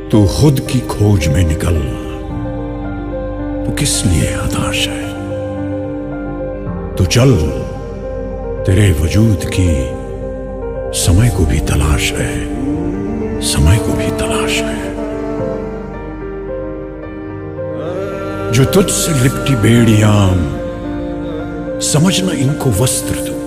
तू खुद की खोज में निकल, तू किस लिए हताश है। तू चल, तेरे वजूद की समय को भी तलाश है, समय को भी तलाश है। जो तुझसे लिपटी बेड़ियां, समझना इनको वस्त्र तू।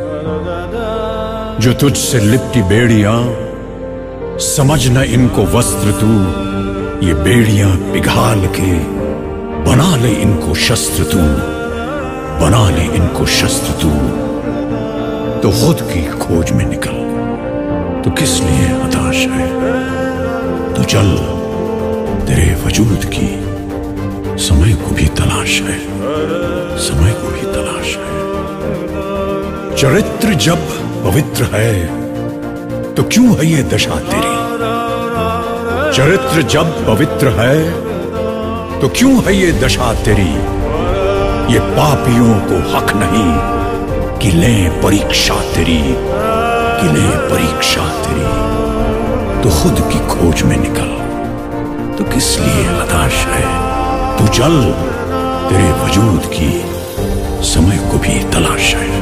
जो तुझसे लिपटी बेड़ियां, समझना इनको वस्त्र तू। ये बेड़ियां पिघाल के बना ले इनको शस्त्र तू, बना ले इनको शस्त्र तू। तो खुद की खोज में निकल, तो किस लिए हताश है। तो चल, तेरे वजूद की समय को भी तलाश है, समय को भी तलाश है। चरित्र जब पवित्र है तो क्यों है ये दशा तेरी। चरित्र जब पवित्र है तो क्यों है ये दशा तेरी। ये पापियों को हक नहीं कि लें परीक्षा तेरी, कि लें परीक्षा तेरी। तो खुद की खोज में निकल, तो किस लिए हताश है। तू चल, तेरे वजूद की समय को भी तलाश है।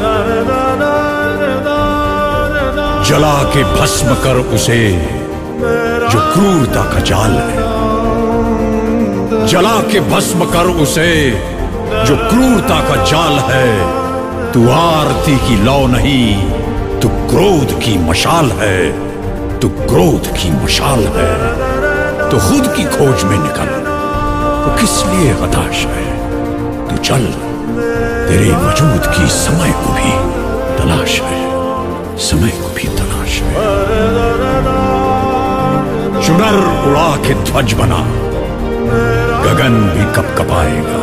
जला के भस्म कर उसे जो क्रूरता का जाल है। जला के भस्म कर उसे जो क्रूरता का जाल है। तू आरती की लौ नहीं, तू क्रोध की मशाल है, तू क्रोध की मशाल है। तो खुद की खोज में निकल, तो किस लिए हताश है। तू चल, तेरे वजूद की समय को भी तलाश है, समय को भी तलाश है। चुनर उड़ा के ध्वज बना, गगन भी कपकपाएगा।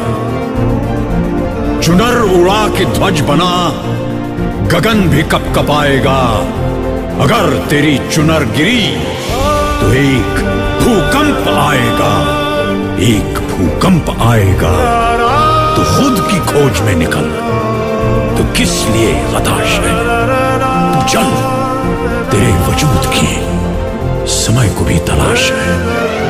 चुनर उड़ा के ध्वज बना, गगन भी कपकपाएगा। अगर तेरी चुनर गिरी तो एक भूकंप आएगा, एक भूकंप आएगा। तो खुद की खोज में निकल, तो किस लिए हताश है। तू चल, तेरे वजूद की समय को भी तलाश है।